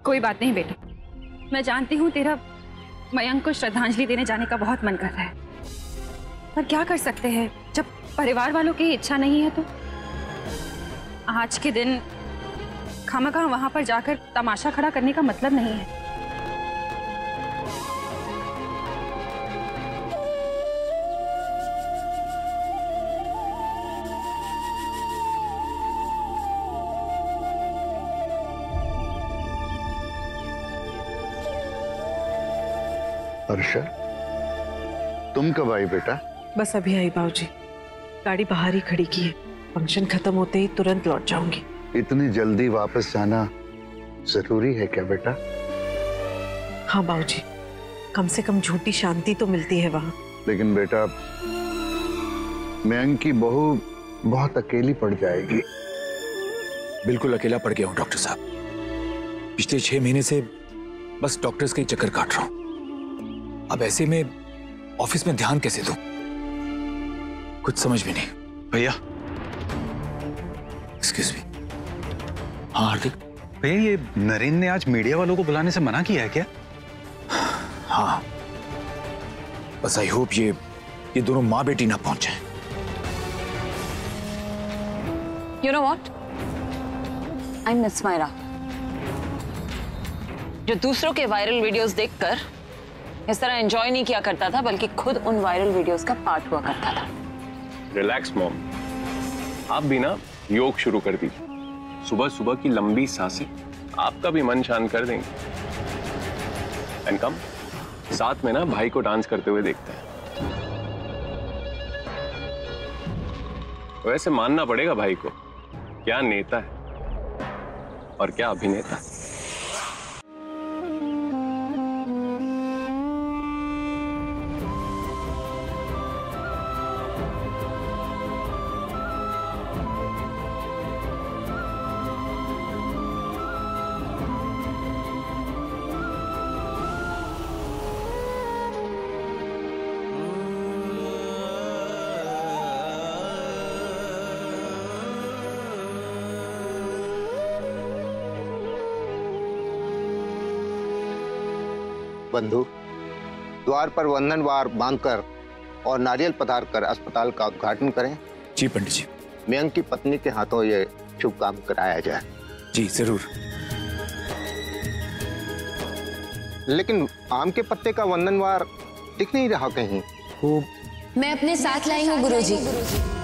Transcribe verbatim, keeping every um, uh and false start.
कोई बात नहीं बेटा, मैं जानती हूँ तेरा मयंक को श्रद्धांजलि देने जाने का बहुत मन कर रहा है, पर क्या कर सकते हैं जब परिवार वालों की इच्छा नहीं है। तो आज के दिन खामखा वहां पर जाकर तमाशा खड़ा करने का मतलब नहीं है। हर्षा, तुम कब आई बेटा? बस अभी आई बाबूजी, गाड़ी बाहर ही खड़ी की है, फंक्शन खत्म होते ही तुरंत लौट जाऊंगी। इतनी जल्दी वापस जाना जरूरी है क्या बेटा? हाँ बाबूजी, कम से कम झूठी शांति तो मिलती है वहाँ। लेकिन बेटा, मयंक की बहू बहुत अकेली पड़ जाएगी। बिल्कुल अकेला पड़ गया हूँ डॉक्टर साहब। पिछले छह महीने से बस डॉक्टर्स के चक्कर काट रहा हूँ। अब ऐसे में ऑफिस में ध्यान कैसे दूं? कुछ समझ भी नहीं। भैया, एक्सक्यूज मी। हाँ हार्दिक भैया, ये नरेंद्र ने आज मीडिया वालों को बुलाने से मना किया है क्या? हाँ, बस आई होप ये ये दोनों माँ बेटी ना पहुंचे। You know what? I'm Miss Myra, जो दूसरों के वायरल वीडियोस देखकर इस तरह एंजॉय नहीं किया करता था, बल्कि खुद उन वायरल वीडियोस का पार्ट हुआ करता था। रिलैक्स मॉम, आप भी ना योग शुरू कर दीजिए। सुबह सुबह की लंबी सांसें आपका भी मन शांत कर देंगे। एंड कम, साथ में ना भाई को डांस करते हुए देखते हैं। वैसे मानना पड़ेगा भाई को, क्या नेता है और क्या अभिनेता। बंधु, द्वार पर वंदन वार बांधकर और नारियल पधार कर अस्पताल का उद्घाटन करें। जी पंडित जी। मयंक की पत्नी के हाथों ये शुभ काम कराया जाए। जी जरूर। लेकिन आम के पत्ते का वंदनवार दिख नहीं रहा कहीं। मैं अपने साथ लाई हूँ गुरुजी।